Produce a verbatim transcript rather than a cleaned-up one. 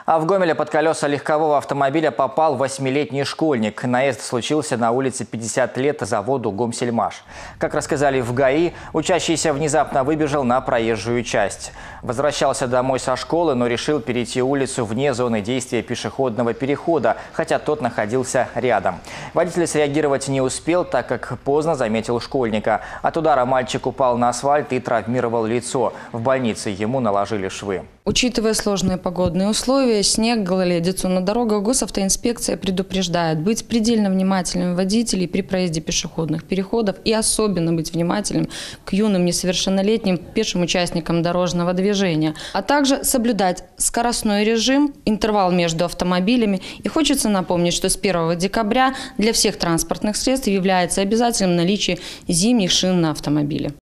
А в Гомеле под колеса легкового автомобиля попал восьмилетний школьник. Наезд случился на улице пятьдесят лет заводу «Гомсельмаш». Как рассказали в ГАИ, учащийся внезапно выбежал на проезжую часть. Возвращался домой со школы, но решил перейти улицу вне зоны действия пешеходного перехода, хотя тот находился рядом. Водитель среагировать не успел, так как поздно заметил школьника. От удара мальчик упал на асфальт и травмировал лицо. В больнице ему наложили швы. Учитывая сложные погодные условия, снег, гололедицу на дорогах, госавтоинспекция предупреждает быть предельно внимательными водителей при проезде пешеходных переходов и особенно быть внимательным к юным несовершеннолетним пешим участникам дорожного движения, а также соблюдать скоростной режим, интервал между автомобилями. И хочется напомнить, что с первого декабря для всех транспортных средств является обязательным наличие зимних шин на автомобиле.